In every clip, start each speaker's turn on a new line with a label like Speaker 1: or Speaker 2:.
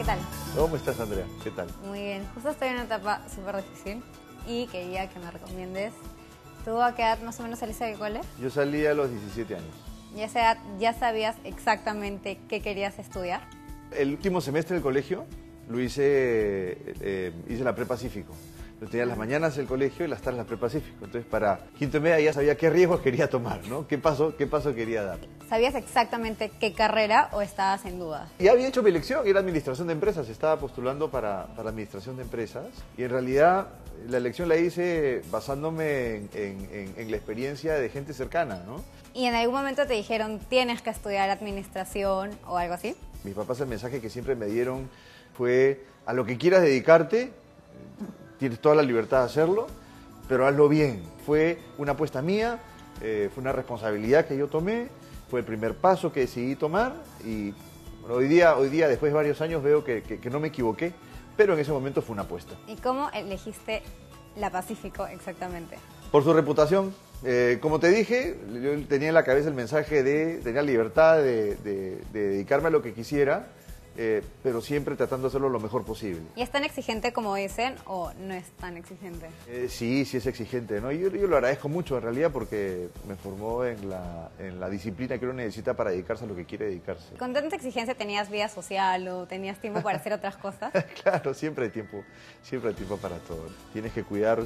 Speaker 1: tal?
Speaker 2: ¿Cómo estás, Andrea? ¿Qué tal?
Speaker 1: Muy bien. Justo estoy en una etapa súper difícil y quería que me recomiendes. ¿Tú a qué edad más o menos saliste del cole?
Speaker 2: Yo salí a los 17 años.
Speaker 1: ¿Y a esa edad ya sabías exactamente qué querías estudiar?
Speaker 2: El último semestre del colegio lo hice la Prepacífico. Yo tenía las mañanas el colegio y las tardes la Prepacífico. Entonces, para quinto y media ya sabía qué riesgos quería tomar, ¿no? ¿Qué paso quería dar?
Speaker 1: ¿Sabías exactamente qué carrera o estabas en duda?
Speaker 2: Ya había hecho mi elección, era administración de empresas. Estaba postulando para administración de empresas. Y en realidad la elección la hice basándome en la experiencia de gente cercana, ¿no?
Speaker 1: ¿Y en algún momento te dijeron tienes que estudiar administración o algo así?
Speaker 2: Mis papás el mensaje que siempre me dieron fue: a lo que quieras dedicarte, tienes toda la libertad de hacerlo, pero hazlo bien. Fue una apuesta mía, fue una responsabilidad que yo tomé, fue el primer paso que decidí tomar y bueno, hoy día, después de varios años, veo que no me equivoqué, pero en ese momento fue una apuesta.
Speaker 1: ¿Y cómo elegiste la Pacífico exactamente?
Speaker 2: Por su reputación. Como te dije, yo tenía en la cabeza el mensaje de tener libertad de dedicarme a lo que quisiera, pero siempre tratando de hacerlo lo mejor posible.
Speaker 1: ¿Y es tan exigente como dicen o no es tan exigente?
Speaker 2: Sí es exigente, ¿no? Yo lo agradezco mucho en realidad porque me formó en la disciplina que uno necesita para dedicarse a lo que quiere dedicarse.
Speaker 1: ¿Con tanta exigencia tenías vida social o tenías tiempo para hacer otras cosas?
Speaker 2: Claro, siempre hay tiempo para todo. Tienes que cuidar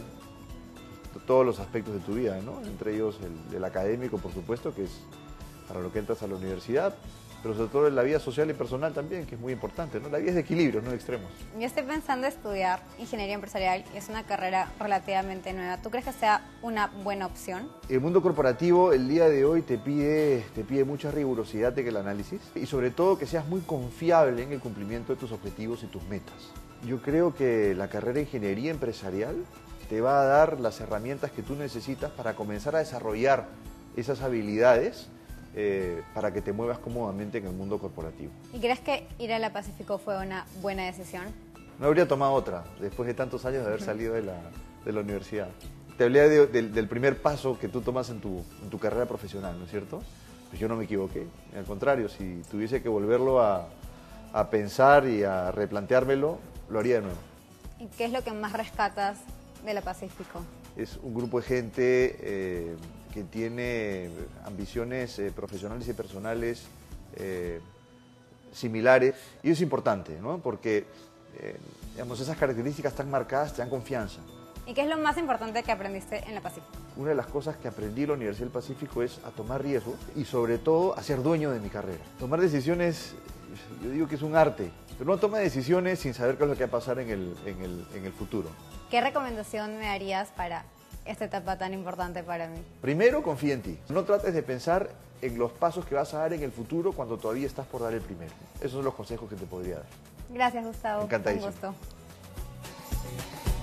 Speaker 2: todos los aspectos de tu vida, ¿no? Entre ellos el académico, por supuesto, que es para lo que entras a la universidad, pero sobre todo en la vida social y personal también, que es muy importante, ¿no? La vida es de equilibrios, no de extremos.
Speaker 1: Yo estoy pensando estudiar ingeniería empresarial y es una carrera relativamente nueva. ¿Tú crees que sea una buena opción?
Speaker 2: El mundo corporativo el día de hoy te pide mucha rigurosidad en el análisis y sobre todo que seas muy confiable en el cumplimiento de tus objetivos y tus metas. Yo creo que la carrera de ingeniería empresarial te va a dar las herramientas que tú necesitas para comenzar a desarrollar esas habilidades para que te muevas cómodamente en el mundo corporativo.
Speaker 1: ¿Y crees que ir a la Pacífico fue una buena decisión?
Speaker 2: No habría tomado otra después de tantos años de haber salido de la universidad. Te hablé del primer paso que tú tomas en tu carrera profesional, ¿no es cierto? Pues yo no me equivoqué, al contrario, si tuviese que volverlo a pensar y a replanteármelo, lo haría de nuevo.
Speaker 1: ¿Y qué es lo que más rescatas de la Pacífico?
Speaker 2: Es un grupo de gente que tiene ambiciones profesionales y personales similares. Y eso es importante, ¿no? Porque digamos, esas características tan marcadas te dan confianza.
Speaker 1: ¿Y qué es lo más importante que aprendiste en la Pacífico?
Speaker 2: Una de las cosas que aprendí en la Universidad del Pacífico es a tomar riesgos y sobre todo a ser dueño de mi carrera. Tomar decisiones, yo digo que es un arte, pero no toma decisiones sin saber qué es lo que va a pasar en el futuro.
Speaker 1: ¿Qué recomendación me darías para esta etapa tan importante para mí?
Speaker 2: Primero, confía en ti. No trates de pensar en los pasos que vas a dar en el futuro cuando todavía estás por dar el primero. Esos son los consejos que te podría dar.
Speaker 1: Gracias, Gustavo.
Speaker 2: Encantadísimo.
Speaker 1: Un gusto.